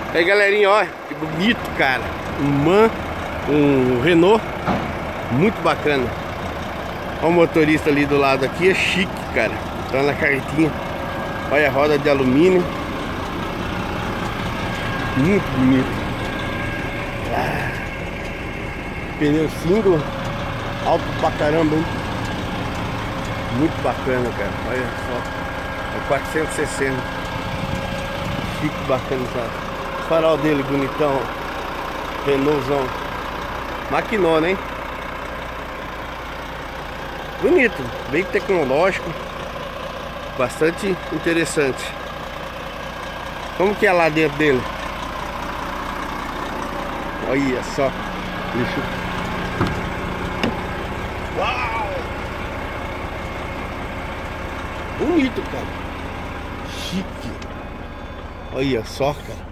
Aí galerinha, ó, que bonito, cara. Um Renault muito bacana. Olha o motorista ali do lado aqui, é chique, cara. Tá na carretinha. Olha a roda de alumínio. Muito bonito. Pneu single. Alto pra caramba, hein? Muito bacana, cara. Olha só. É 460. Chique, bacana, sabe? O farol dele bonitão. Renaultzão. Maquinona, hein? Bonito, bem tecnológico. Bastante interessante. Como que é lá dentro dele? Olha só. Deixa eu... Uau! Bonito, cara. Chique. Olha só, cara.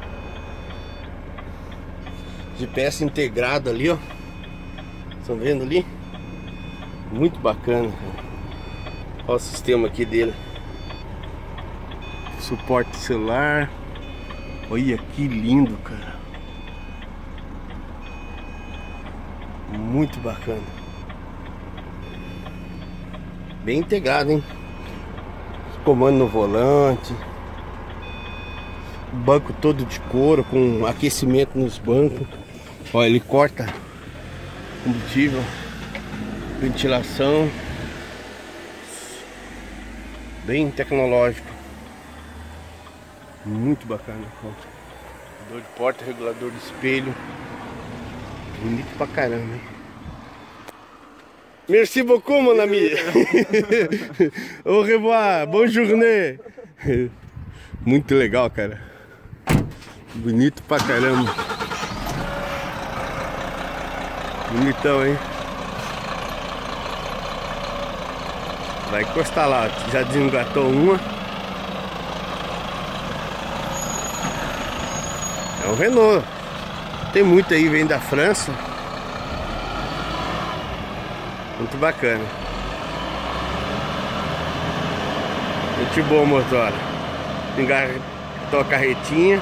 GPS integrado ali, ó. Estão vendo ali? Muito bacana, cara. Olha o sistema aqui dele. Suporte celular. Olha que lindo, cara. Muito bacana. Bem integrado, hein? Comando no volante. Banco todo de couro, com aquecimento nos bancos. Olha, ele corta combustível. Ventilação. Bem tecnológico. Muito bacana. Regulador de porta, regulador de espelho. Bonito pra caramba, hein? Merci beaucoup, mon ami. Au revoir, bonne journée. Muito legal, cara. Bonito pra caramba. Bonitão, hein? Vai encostar lá, já desengatou uma. É um Renault. Tem muito aí, vem da França. Muito bacana. Muito bom o motor. Engatou a carretinha.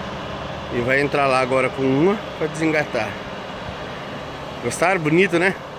E vai entrar lá agora com uma para desengatar. Gostaram? Bonito, né?